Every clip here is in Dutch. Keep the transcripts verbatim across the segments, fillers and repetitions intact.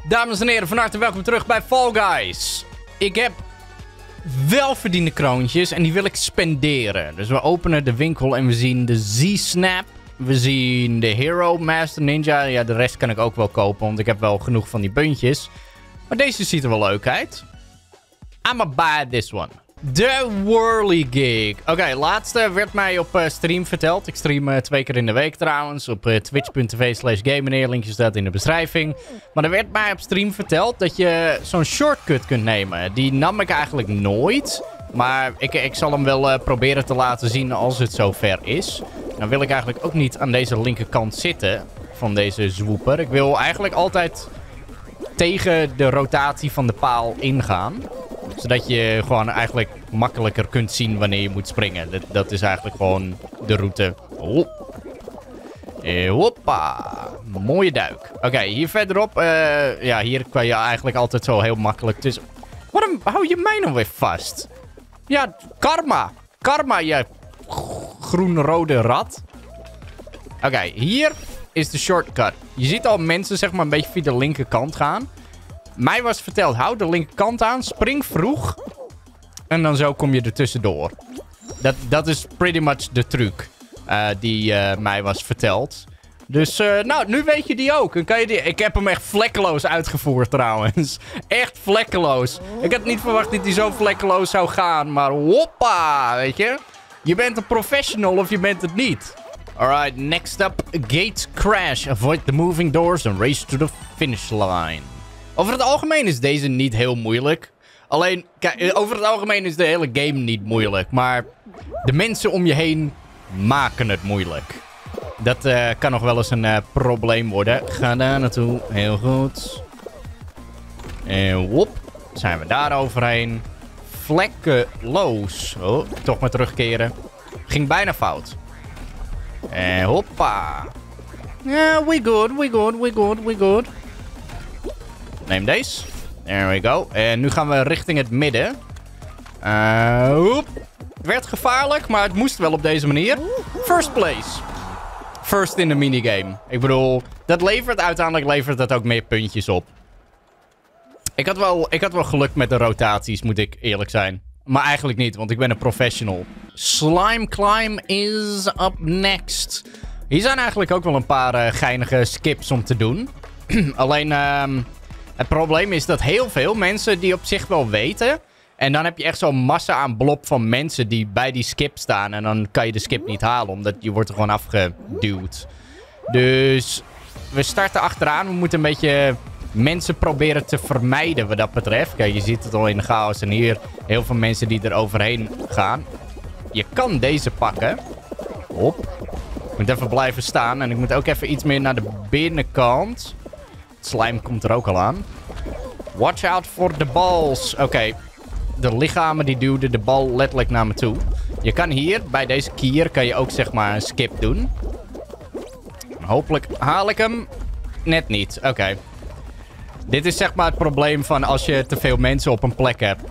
Dames en heren, van harte welkom terug bij Fall Guys. Ik heb welverdiende kroontjes en die wil ik spenderen. Dus we openen de winkel en we zien de Z-Snap. We zien de Hero, Master Ninja. Ja, de rest kan ik ook wel kopen, want ik heb wel genoeg van die puntjes. Maar deze ziet er wel leuk uit. I'ma buy this one. De Whirly Gig. Oké, okay, laatste werd mij op uh, stream verteld. Ik stream uh, twee keer in de week trouwens. Op uh, twitch punt tv slash gamemeneer. Linkje staat in de beschrijving. Maar er werd mij op stream verteld dat je zo'n shortcut kunt nemen. Die nam ik eigenlijk nooit. Maar ik, ik zal hem wel uh, proberen te laten zien als het zover is. Dan wil ik eigenlijk ook niet aan deze linkerkant zitten van deze zwooper. Ik wil eigenlijk altijd tegen de rotatie van de paal ingaan. Zodat je gewoon eigenlijk makkelijker kunt zien wanneer je moet springen. Dat, dat is eigenlijk gewoon de route. Oh. Eh, hoppa. Mooie duik. Oké, okay, hier verderop. Uh, ja, hier kan je eigenlijk altijd zo heel makkelijk tussen. Waarom hou je mij nou weer vast? Ja, karma. Karma, je groen-rode rat. Oké, okay, hier is de shortcut. Je ziet al mensen zeg maar een beetje via de linkerkant gaan. Mij was verteld, hou de linkerkant aan, spring vroeg. En dan zo kom je er tussendoor. Dat, dat is pretty much de truc uh, die uh, mij was verteld. Dus, uh, nou, nu weet je die ook. Dan kan je die... Ik heb hem echt vlekkeloos uitgevoerd trouwens. Echt vlekkeloos. Ik had niet verwacht dat hij zo vlekkeloos zou gaan. Maar hoppa, weet je. Je bent een professional of je bent het niet. Alright, next up. Gate crash. Avoid the moving doors and race to the finish line. Over het algemeen is deze niet heel moeilijk. Alleen, kijk, over het algemeen is de hele game niet moeilijk. Maar de mensen om je heen maken het moeilijk. Dat uh, kan nog wel eens een uh, probleem worden. Ga daar naartoe. Heel goed. En wop. Zijn we daar overheen. Vlekkeloos. Oh, toch maar terugkeren. Ging bijna fout. En hoppa. Ja, yeah, we good, we good, we good, we good. Neem deze. There we go. En nu gaan we richting het midden. Uh, oep. Het werd gevaarlijk, maar het moest wel op deze manier. First place. First in de minigame. Ik bedoel, dat levert uiteindelijk levert dat ook meer puntjes op. Ik had wel, ik had wel geluk met de rotaties, moet ik eerlijk zijn. Maar eigenlijk niet, want ik ben een professional. Slime Climb is up next. Hier zijn eigenlijk ook wel een paar uh, geinige skips om te doen. Alleen... Uh, Het probleem is dat heel veel mensen die op zich wel weten. En dan heb je echt zo'n massa aan blob van mensen die bij die skip staan. En dan kan je de skip niet halen, omdat je wordt er gewoon afgeduwd. Dus we starten achteraan. We moeten een beetje mensen proberen te vermijden wat dat betreft. Kijk, je ziet het al in de chaos. En hier heel veel mensen die er overheen gaan. Je kan deze pakken. Hop. Ik moet even blijven staan. En ik moet ook even iets meer naar de binnenkant. Slime komt er ook al aan. Watch out for the balls. Oké. Okay. De lichamen die duwden de bal letterlijk naar me toe. Je kan hier, bij deze kier, kan je ook zeg maar een skip doen. Hopelijk haal ik hem. Net niet. Oké. Okay. Dit is zeg maar het probleem van als je te veel mensen op een plek hebt.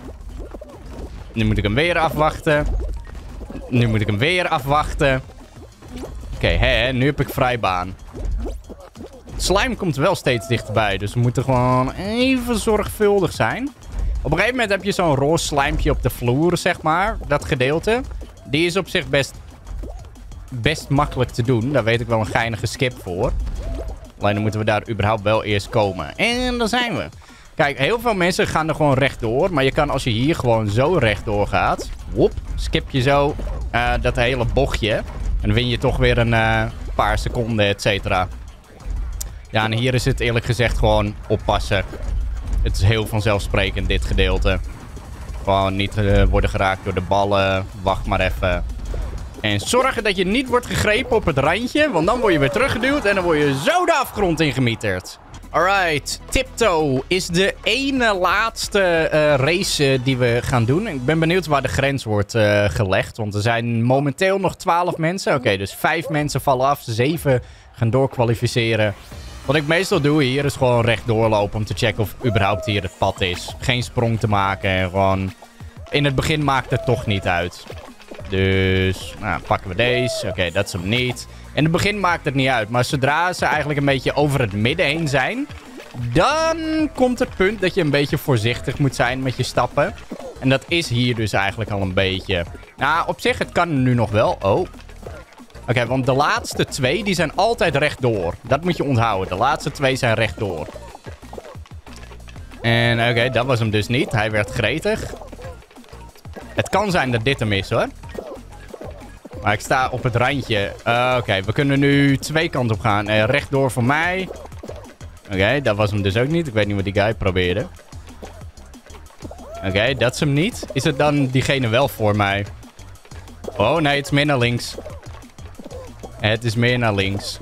Nu moet ik hem weer afwachten. Nu moet ik hem weer afwachten. Oké, okay, nu heb ik vrijbaan. Slime komt wel steeds dichterbij. Dus we moeten gewoon even zorgvuldig zijn. Op een gegeven moment heb je zo'n roze slijmpje op de vloer, zeg maar. Dat gedeelte. Die is op zich best, best makkelijk te doen. Daar weet ik wel een geinige skip voor. Alleen dan moeten we daar überhaupt wel eerst komen. En daar zijn we. Kijk, heel veel mensen gaan er gewoon rechtdoor. Maar je kan als je hier gewoon zo rechtdoor gaat. Wop, skip je zo uh, dat hele bochtje. En dan win je toch weer een uh, paar seconden, et cetera. Ja, en hier is het eerlijk gezegd gewoon oppassen. Het is heel vanzelfsprekend, dit gedeelte. Gewoon niet uh, worden geraakt door de ballen. Wacht maar even. En zorgen dat je niet wordt gegrepen op het randje. Want dan word je weer teruggeduwd en dan word je zo de afgrond ingemieterd. Alright, Tiptoe is de ene laatste uh, race uh, die we gaan doen. Ik ben benieuwd waar de grens wordt uh, gelegd. Want er zijn momenteel nog twaalf mensen. Oké, okay, dus vijf mensen vallen af. zeven gaan doorkwalificeren. Wat ik meestal doe hier is gewoon rechtdoor lopen om te checken of überhaupt hier het pad is. Geen sprong te maken en gewoon... In het begin maakt het toch niet uit. Dus, nou, pakken we deze. Oké, okay, dat is hem niet. In het begin maakt het niet uit. Maar zodra ze eigenlijk een beetje over het midden heen zijn... Dan komt het punt dat je een beetje voorzichtig moet zijn met je stappen. En dat is hier dus eigenlijk al een beetje. Nou, op zich, het kan nu nog wel. Oh. Oké, okay, want de laatste twee, die zijn altijd rechtdoor. Dat moet je onthouden. De laatste twee zijn rechtdoor. En oké, okay, dat was hem dus niet. Hij werd gretig. Het kan zijn dat dit hem is, hoor. Maar ik sta op het randje. Uh, Oké, okay, we kunnen nu twee kanten op gaan. Uh, rechtdoor voor mij. Oké, okay, dat was hem dus ook niet. Ik weet niet wat die guy probeerde. Oké, okay, dat is hem niet. Is het dan diegene wel voor mij? Oh, nee, het is meer naar links. Het is meer naar links.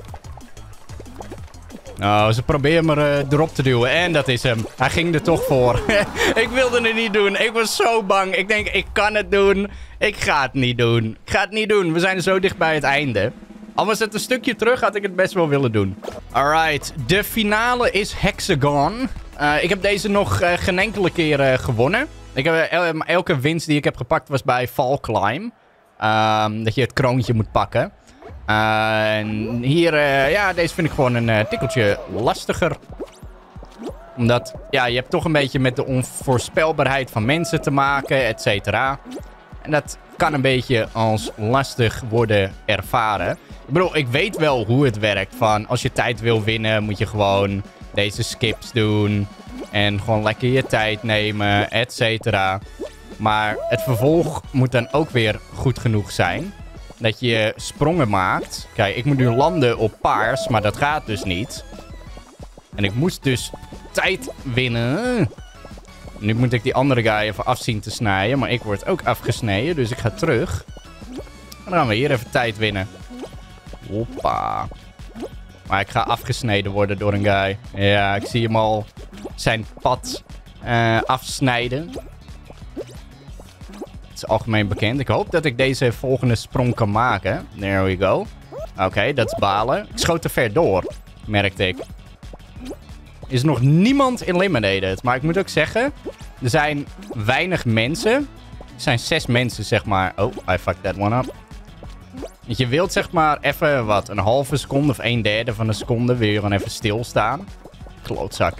Oh, ze proberen me uh, erop te duwen. En dat is hem. Hij ging er toch voor. Ik wilde het niet doen. Ik was zo bang. Ik denk, ik kan het doen. Ik ga het niet doen. Ik ga het niet doen. We zijn zo dicht bij het einde. Al was het een stukje terug, had ik het best wel willen doen. Alright. De finale is Hexagon. Uh, ik heb deze nog uh, geen enkele keer uh, gewonnen. Ik heb, uh, elke winst die ik heb gepakt was bij Fall Climb. Um, dat je het kroontje moet pakken. Uh, en hier, uh, ja, deze vind ik gewoon een uh, tikkeltje lastiger. Omdat, ja, je hebt toch een beetje met de onvoorspelbaarheid van mensen te maken, et cetera. En dat kan een beetje als lastig worden ervaren. Ik bedoel, ik weet wel hoe het werkt. Van, als je tijd wil winnen, moet je gewoon deze skips doen. En gewoon lekker je tijd nemen, et cetera. Maar het vervolg moet dan ook weer goed genoeg zijn. Dat je sprongen maakt. Kijk, ik moet nu landen op paars, maar dat gaat dus niet. En ik moest dus tijd winnen. Nu moet ik die andere guy even afzien te snijden. Maar ik word ook afgesneden, dus ik ga terug. En dan gaan we hier even tijd winnen. Hoppa. Maar ik ga afgesneden worden door een guy. Ja, ik zie hem al zijn pad uh, afsnijden. Het is algemeen bekend. Ik hoop dat ik deze volgende sprong kan maken. There we go. Oké, okay, dat is balen. Ik schoot te ver door, merkte ik. Er is nog niemand eliminated. Maar ik moet ook zeggen, er zijn weinig mensen. Er zijn zes mensen, zeg maar. Oh, I fucked that one up. Want je wilt zeg maar even, wat, een halve seconde of een derde van een seconde wil je gewoon even stilstaan. Klootzak.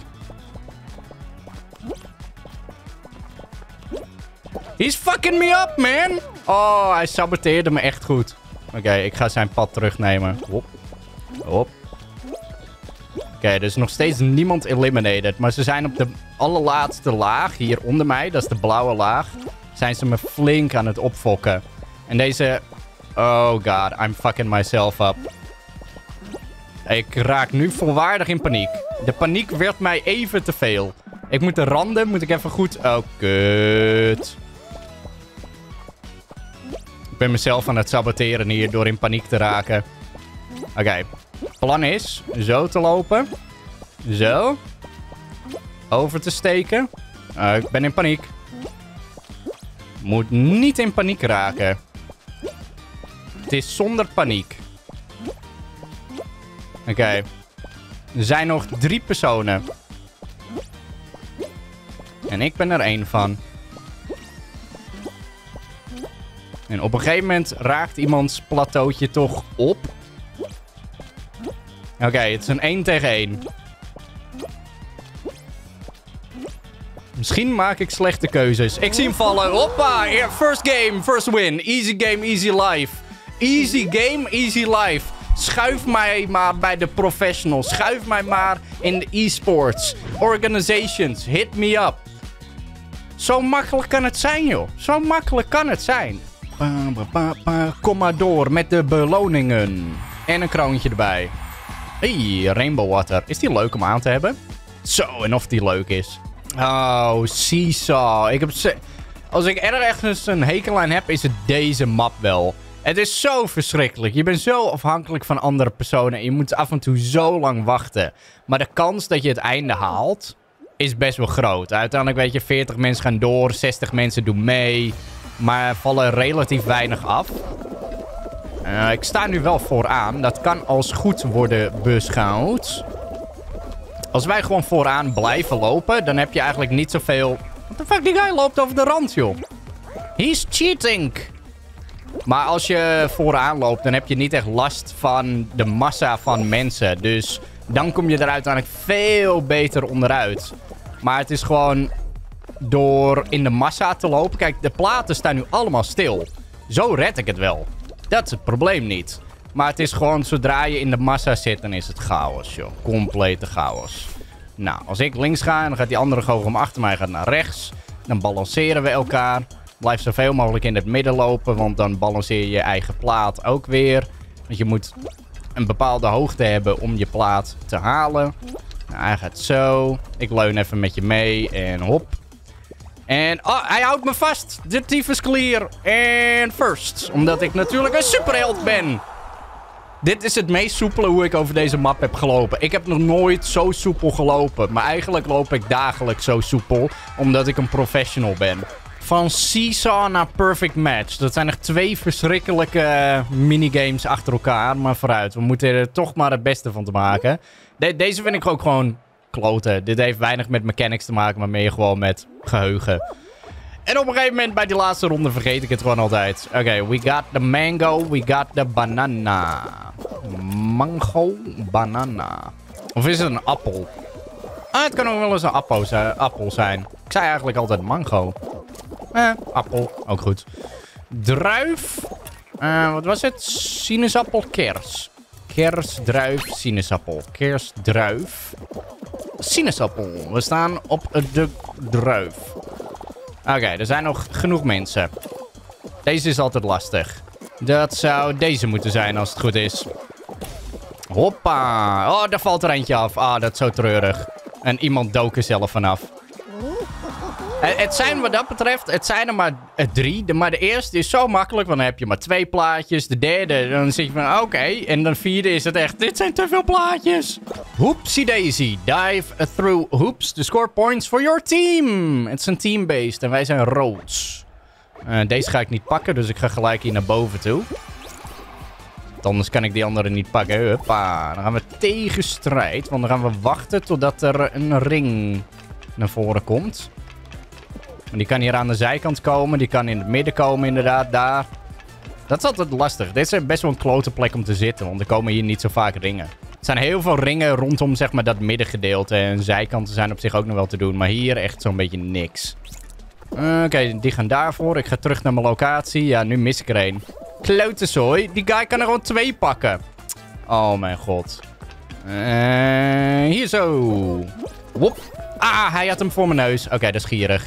He's fucking me up, man! Oh, hij saboteerde me echt goed. Oké, okay, ik ga zijn pad terugnemen. Hop. Hop. Oké, okay, er is nog steeds niemand eliminated. Maar ze zijn op de allerlaatste laag, hier onder mij, dat is de blauwe laag, zijn ze me flink aan het opfokken. En deze... Oh god, I'm fucking myself up. Ik raak nu volwaardig in paniek. De paniek werd mij even te veel. Ik moet de randen, moet ik even goed... Oh, kut. Ik ben mezelf aan het saboteren hier door in paniek te raken. Oké. Okay. Plan is zo te lopen. Zo. Over te steken. Uh, ik ben in paniek. Moet niet in paniek raken. Het is zonder paniek. Oké. Okay. Er zijn nog drie personen. En ik ben er één van. En op een gegeven moment raakt iemands plateautje toch op. Oké, okay, het is een één tegen één. Misschien maak ik slechte keuzes. Ik zie hem vallen. Hoppa, first game, first win. Easy game, easy life. Easy game, easy life. Schuif mij maar bij de professionals. Schuif mij maar in de e-sports. Organizations, hit me up. Zo makkelijk kan het zijn, joh. Zo makkelijk kan het zijn. Pa, pa, pa, pa. Kom maar door met de beloningen. En een kroontje erbij. Hey, Rainbow Water. Is die leuk om aan te hebben? Zo, en of die leuk is. Oh, Seesaw. Ik heb ze... Als ik er ergens een hekel aan heb, is het deze map wel. Het is zo verschrikkelijk. Je bent zo afhankelijk van andere personen. En je moet af en toe zo lang wachten. Maar de kans dat je het einde haalt, is best wel groot. Uiteindelijk weet je, veertig mensen gaan door. zestig mensen doen mee. Maar vallen relatief weinig af. Uh, ik sta nu wel vooraan. Dat kan als goed worden beschouwd. Als wij gewoon vooraan blijven lopen, dan heb je eigenlijk niet zoveel... What the fuck, die guy loopt over de rand, joh. He's cheating. Maar als je vooraan loopt, dan heb je niet echt last van de massa van mensen. Dus Dan kom je er uiteindelijk veel beter onderuit. Maar het is gewoon door in de massa te lopen. Kijk, de platen staan nu allemaal stil. Zo red ik het wel. Dat is het probleem niet. Maar het is gewoon, zodra je in de massa zit, dan is het chaos, joh. Complete chaos. Nou, als ik links ga en dan gaat die andere goochel achter mij gaat naar rechts. Dan balanceren we elkaar. Blijf zoveel mogelijk in het midden lopen, want dan balanceer je je eigen plaat ook weer. Want je moet een bepaalde hoogte hebben om je plaat te halen. Nou, hij gaat zo. Ik leun even met je mee en hop. En oh, hij houdt me vast. De tyfus clear. En first. Omdat ik natuurlijk een superheld ben. Dit is het meest soepele hoe ik over deze map heb gelopen. Ik heb nog nooit zo soepel gelopen. Maar eigenlijk loop ik dagelijks zo soepel. Omdat ik een professional ben. Van Seesaw naar Perfect Match. Dat zijn echt twee verschrikkelijke minigames achter elkaar. Maar vooruit. We moeten er toch maar het beste van te maken. De deze vind ik ook gewoon kloten. Dit heeft weinig met mechanics te maken. Maar meer gewoon met geheugen. En op een gegeven moment bij die laatste ronde vergeet ik het gewoon altijd. Oké, okay, we got the mango, we got the banana. Mango, banana. Of is het een appel? Ah, het kan ook wel eens een appel, appel zijn. Ik zei eigenlijk altijd mango. Eh, appel, ook goed. Druif. Uh, wat was het? Sinaasappel, kers. Kers, druif, sinaasappel. Kers, druif. Sinaasappel. We staan op de druif. Oké, okay, er zijn nog genoeg mensen. Deze is altijd lastig. Dat zou deze moeten zijn als het goed is. Hoppa. Oh, daar valt er eentje af. Ah, dat is zo treurig. En iemand dook er zelf vanaf. Het zijn wat dat betreft, het zijn er maar drie. Maar de eerste is zo makkelijk, want dan heb je maar twee plaatjes. De derde, dan zeg je van oké. Okay. En de vierde is het echt, dit zijn te veel plaatjes. Hoopsie daisy, dive through hoops to score points for your team. Het is een team-based en wij zijn rood. Uh, deze ga ik niet pakken, dus ik ga gelijk hier naar boven toe. Want anders kan ik die andere niet pakken. Huppa. Dan gaan we tegen strijd, want dan gaan we wachten totdat er een ring naar voren komt. Die kan hier aan de zijkant komen. Die kan in het midden komen, inderdaad. Daar. Dat is altijd lastig. Dit is best wel een klote plek om te zitten. Want er komen hier niet zo vaak ringen. Er zijn heel veel ringen rondom zeg maar, dat middengedeelte. En zijkanten zijn op zich ook nog wel te doen. Maar hier echt zo'n beetje niks. Uh, Oké, okay, die gaan daarvoor. Ik ga terug naar mijn locatie. Ja, nu mis ik er één. Klote zooi. Die guy kan er gewoon twee pakken. Oh mijn god. Uh, hier zo. Wop. Ah, hij had hem voor mijn neus. Oké, okay, dat is gierig.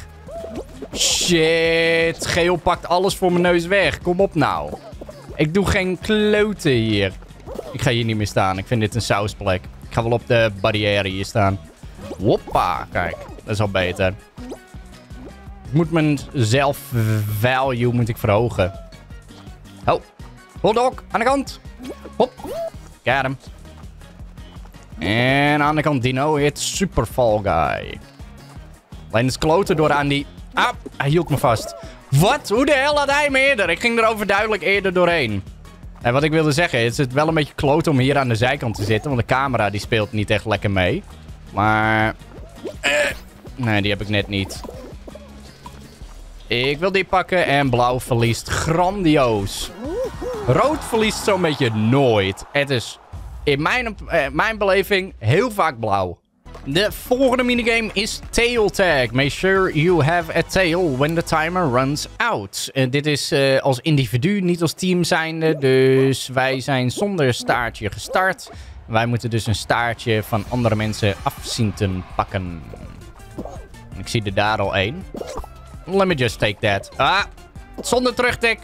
Shit, geel pakt alles voor mijn neus weg. Kom op nou. Ik doe geen kloten hier. Ik ga hier niet meer staan. Ik vind dit een sausplek. Ik ga wel op de barrière hier staan. Hoppa, kijk. Dat is al beter. Ik moet mijn zelf-value moet ik verhogen. Oh, hotdog, aan de kant. Hop, got hem. En aan de kant Dino, het super fall guy. Alleen is kloten door aan die... Ah, hij hield me vast. Wat? Hoe de hel had hij me eerder? Ik ging er overduidelijk eerder doorheen. En wat ik wilde zeggen, is het wel een beetje kloten om hier aan de zijkant te zitten. Want de camera die speelt niet echt lekker mee. Maar... Eh, nee, die heb ik net niet. Ik wil die pakken en blauw verliest grandioos. Rood verliest zo'n beetje nooit. Het is in mijn, eh, mijn beleving heel vaak blauw. De volgende minigame is Tail Tag. Make sure you have a tail when the timer runs out. Uh, dit is uh, als individu, niet als team zijnde. Dus wij zijn zonder staartje gestart. Wij moeten dus een staartje van andere mensen af zien te pakken. Ik zie er daar al één. Let me just take that. Ah, zonder terugtik.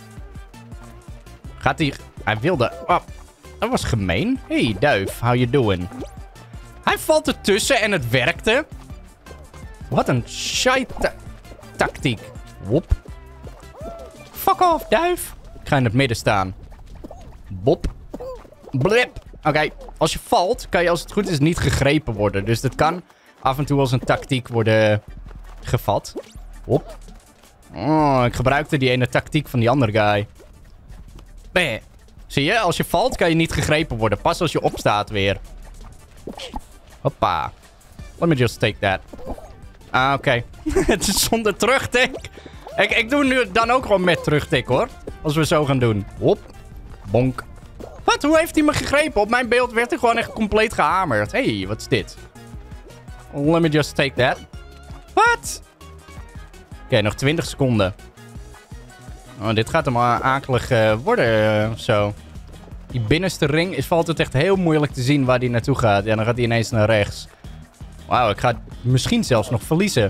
Gaat hij... Hij wilde... Oh, dat was gemeen. Hey, duif. How you doing? Hij valt ertussen en het werkte. Wat een shite tactiek. Wop. Fuck off, duif. Ik ga in het midden staan. Bop. Blip. Oké, okay. Als je valt, kan je als het goed is niet gegrepen worden. Dus dat kan af en toe als een tactiek worden gevat. Hop. Oh, ik gebruikte die ene tactiek van die andere guy. Beh. Zie je, als je valt kan je niet gegrepen worden. Pas als je opstaat weer. Hoppa. Let me just take that. Ah, oké. Okay. Het is zonder terugtik. Ik, ik doe nu dan ook gewoon met terugtik, hoor. Als we zo gaan doen. Hop. Bonk. Wat? Wat? Hoe heeft hij me gegrepen? Op mijn beeld werd hij gewoon echt compleet gehamerd. Hé, hey, wat is dit? Let me just take that. Wat? Oké, okay, nog twintig seconden. Oh, dit gaat hem akelig uh, worden uh, of zo. Die binnenste ring is valt het echt heel moeilijk te zien waar hij naartoe gaat. Ja, dan gaat hij ineens naar rechts. Wauw, ik ga misschien zelfs nog verliezen.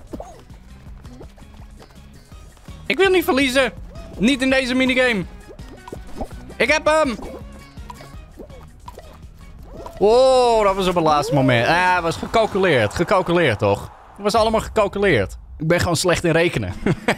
Ik wil niet verliezen. Niet in deze minigame. Ik heb hem. Wow, dat was op het laatste moment. Ah, dat was gecalculeerd. Gecalculeerd, toch? Het was allemaal gecalculeerd. Ik ben gewoon slecht in rekenen.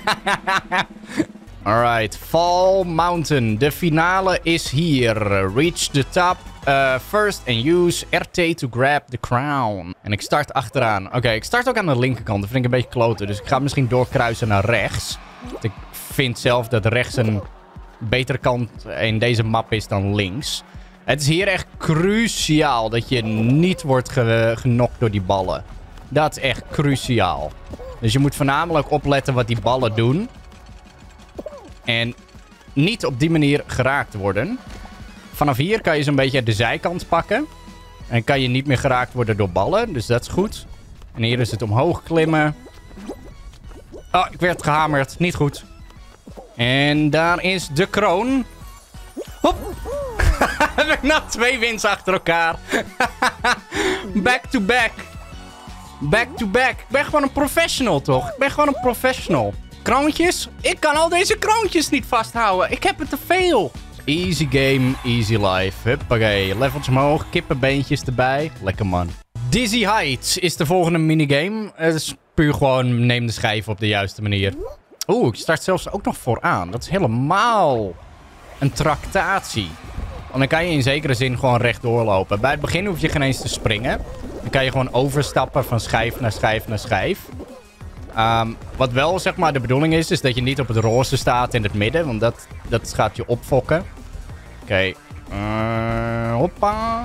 Alright, Fall Mountain. De finale is hier. Reach the top uh, first and use R T to grab the crown. En ik start achteraan. Oké, okay, ik start ook aan de linkerkant. Dat vind ik een beetje kloten. Dus ik ga misschien doorkruisen naar rechts. Ik vind zelf dat rechts een betere kant in deze map is dan links. Het is hier echt cruciaal dat je niet wordt ge genokt door die ballen. Dat is echt cruciaal. Dus je moet voornamelijk opletten wat die ballen doen. En niet op die manier geraakt worden. Vanaf hier kan je zo'n beetje de zijkant pakken. En kan je niet meer geraakt worden door ballen. Dus dat is goed. En hier is het omhoog klimmen. Oh, ik werd gehamerd. Niet goed. En daar is de kroon. Hop. Heb ik nog twee wins achter elkaar. Back to back. Back to back. Ik ben gewoon een professional, toch? Ik ben gewoon een professional. Kroontjes? Ik kan al deze kroontjes niet vasthouden. Ik heb het te veel. Easy game, easy life. Huppakee. Levels omhoog, kippenbeentjes erbij. Lekker man. Dizzy Heights is de volgende minigame. Het is puur gewoon neem de schijf op de juiste manier. Oeh, ik start zelfs ook nog vooraan. Dat is helemaal een tractatie. Want dan kan je in zekere zin gewoon rechtdoor lopen. Bij het begin hoef je geen eens te springen. Dan kan je gewoon overstappen van schijf naar schijf naar schijf. Um, wat wel zeg maar de bedoeling is, is dat je niet op het roze staat in het midden. Want dat, dat gaat je opfokken. Oké. Okay. Uh, hoppa.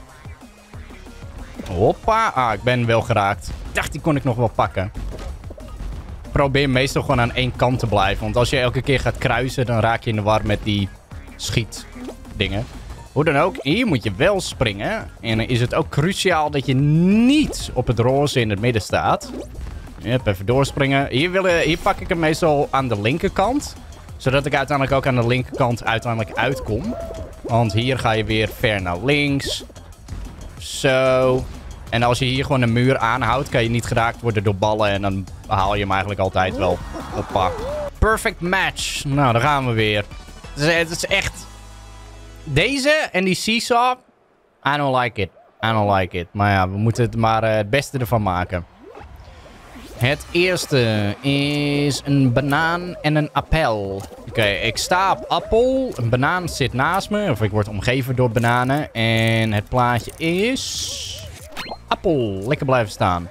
Hoppa. Ah, ik ben wel geraakt. Ik dacht, die kon ik nog wel pakken. Probeer meestal gewoon aan één kant te blijven. Want als je elke keer gaat kruisen, dan raak je in de war met die schietdingen. Hoe dan ook, hier moet je wel springen. En dan is het ook cruciaal dat je niet op het roze in het midden staat. Yep, even doorspringen. Hier, willen, hier pak ik hem meestal aan de linkerkant. Zodat ik uiteindelijk ook aan de linkerkant uiteindelijk uitkom. Want hier ga je weer ver naar links. Zo. En als je hier gewoon een muur aanhoudt, kan je niet geraakt worden door ballen. En dan haal je hem eigenlijk altijd wel. Hoppa. Perfect match. Nou, daar gaan we weer. Het is, het is echt... Deze en die seesaw. I don't like it. I don't like it. Maar ja, we moeten het maar uh, het beste ervan maken. Het eerste is een banaan en een appel. Oké, okay, ik sta op appel. Een banaan zit naast me. Of ik word omgeven door bananen. En het plaatje is... appel. Lekker blijven staan.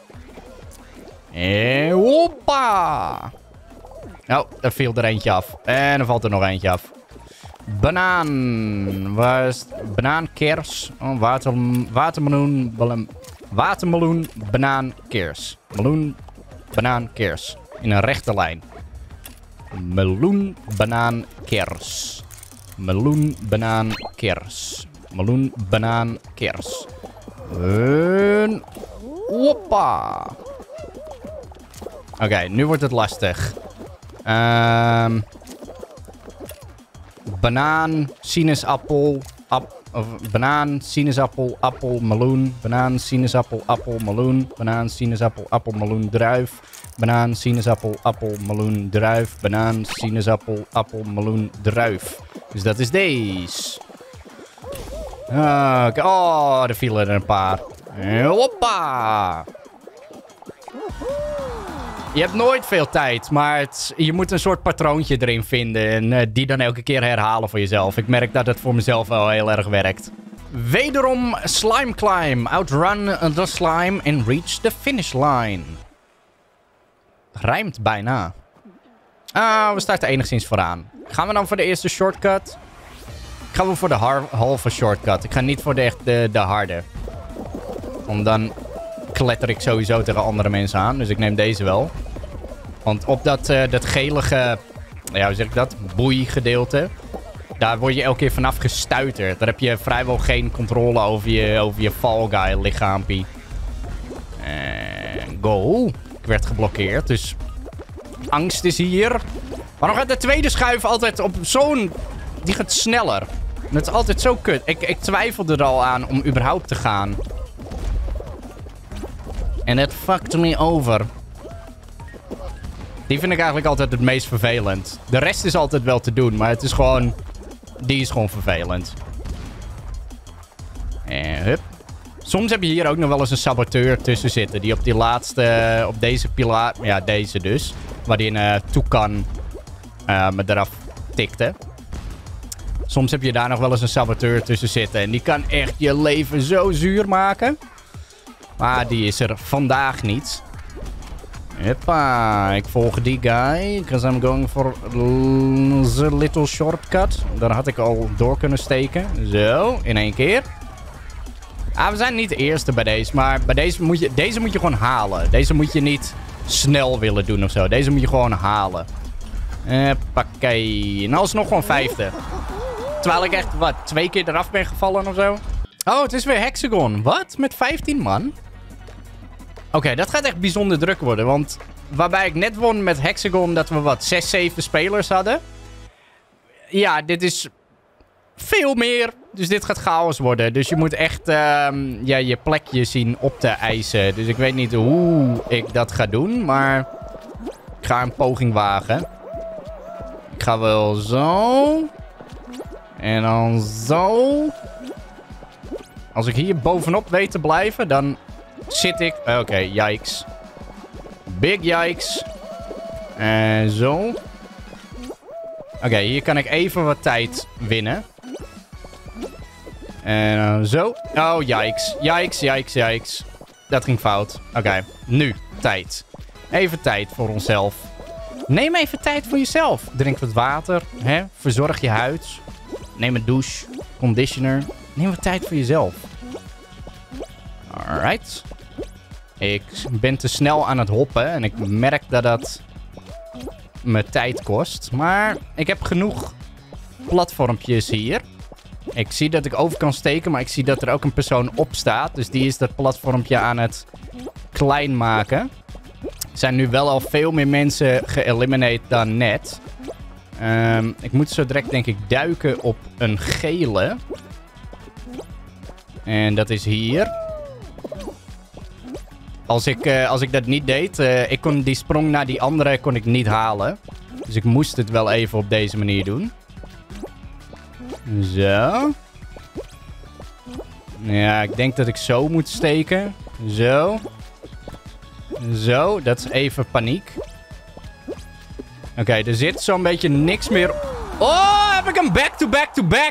En hoppa. Oh, er viel er eentje af. En er valt er nog eentje af. Banaan. Waar is het? Banaan, kers. Oh, water, watermeloen. Ballen. Watermeloen, banaan, kers. Meloen, banaan, kers. In een rechte lijn. Meloen, banaan, kers. Meloen, banaan, kers. Meloen, banaan, kers. En... hoppa. Oké, okay, nu wordt het lastig. Um... Banaan, sinaasappel, ap of banaan, sinaasappel, appel, meloen. Banaan, sinaasappel, appel, meloen. Banaan, sinaasappel, appel, meloen, druif. Banaan, sinaasappel, appel, meloen, druif. Banaan, sinaasappel, appel, meloen, druif. Dus dat is deze. Ah, oh, er vielen er een paar. Hoppa! Je hebt nooit veel tijd, maar het, je moet een soort patroontje erin vinden. En uh, die dan elke keer herhalen voor jezelf. Ik merk dat het voor mezelf wel heel erg werkt. Wederom Slime Climb. Outrun the slime and reach the finish line. Rijmt bijna. Ah, we starten enigszins vooraan. Gaan we dan voor de eerste shortcut? Ik ga wel voor de halve shortcut. Ik ga niet voor de, echt de, de harde. Want dan kletter ik sowieso tegen andere mensen aan. Dus ik neem deze wel. Want op dat, uh, dat gelige... ja, hoe zeg ik dat? Boei gedeelte. Daar word je elke keer vanaf gestuiterd. Daar heb je vrijwel geen controle over je, over je Fall Guy lichaampie. En go. Ik werd geblokkeerd, dus... Angst is hier. Waarom gaat de tweede schuif altijd op zo'n... Die gaat sneller. Dat is altijd zo kut. Ik, ik twijfelde er al aan om überhaupt te gaan. En het fucked me over. Die vind ik eigenlijk altijd het meest vervelend. De rest is altijd wel te doen, maar het is gewoon... Die is gewoon vervelend. En hup. Soms heb je hier ook nog wel eens een saboteur tussen zitten. Die op die laatste... Op deze pilaar... Ja, deze dus. Waar die een uh, Toucan uh, me eraf tikte. Soms heb je daar nog wel eens een saboteur tussen zitten. En die kan echt je leven zo zuur maken. Maar die is er vandaag niet. Hoppa, ik volg die guy. Because I'm going for the little shortcut. Daar had ik al door kunnen steken. Zo, in één keer. Ah, we zijn niet de eerste bij deze. Maar bij deze moet je, deze moet je gewoon halen. Deze moet je niet snel willen doen of zo. Deze moet je gewoon halen. Hoppakee. En alsnog gewoon vijfde. Terwijl ik echt, wat, twee keer eraf ben gevallen of zo. Oh, het is weer Hexagon. Wat? Met vijftien man? Oké, okay, dat gaat echt bijzonder druk worden. Want waarbij ik net won met Hexagon dat we wat, zes, zeven spelers hadden. Ja, dit is veel meer. Dus dit gaat chaos worden. Dus je moet echt um, ja, je plekje zien op te eisen. Dus ik weet niet hoe ik dat ga doen. Maar ik ga een poging wagen. Ik ga wel zo. En dan zo. Als ik hier bovenop weet te blijven, dan zit ik... Oké, okay, yikes. Big yikes. En zo. Oké, okay, hier kan ik even wat tijd winnen. En uh, zo. Oh, yikes. Yikes, yikes, yikes. Dat ging fout. Oké, okay, nu. Tijd. Even tijd voor onszelf. Neem even tijd voor jezelf. Drink wat water. Hè? Verzorg je huid. Neem een douche. Conditioner. Neem wat tijd voor jezelf. Alright. Ik ben te snel aan het hoppen. En ik merk dat dat me tijd kost. Maar ik heb genoeg platformpjes hier. Ik zie dat ik over kan steken. Maar ik zie dat er ook een persoon op staat. Dus die is dat platformpje aan het klein maken. Er zijn nu wel al veel meer mensen geëlimineerd dan net. Um, ik moet zo direct denk ik duiken op een gele. En dat is hier. Als ik, uh, als ik dat niet deed, uh, ik kon die sprong naar die andere kon ik niet halen. Dus ik moest het wel even op deze manier doen. Zo. Ja, ik denk dat ik zo moet steken. Zo. Zo, dat is even paniek. Oké, okay, er zit zo'n beetje niks meer... Oh, heb ik hem back-to-back-to-back?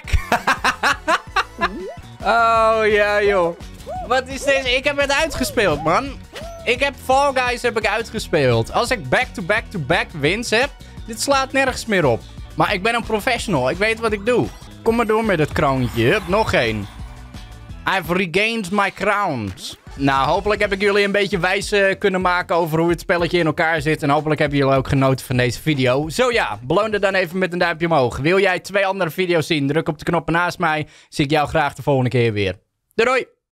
Oh, ja, joh. Wat is deze? Ik heb het uitgespeeld, man. Ik heb Fall Guys heb ik uitgespeeld. Als ik back-to-back-to-back wins heb, dit slaat nergens meer op. Maar ik ben een professional. Ik weet wat ik doe. Kom maar door met het kroontje. Hup, nog één. I've regained my crowns. Nou, hopelijk heb ik jullie een beetje wijs uh, kunnen maken over hoe het spelletje in elkaar zit. En hopelijk hebben jullie ook genoten van deze video. Zo ja, beloon het dan even met een duimpje omhoog. Wil jij twee andere video's zien? Druk op de knoppen naast mij. Zie ik jou graag de volgende keer weer. Doei doei!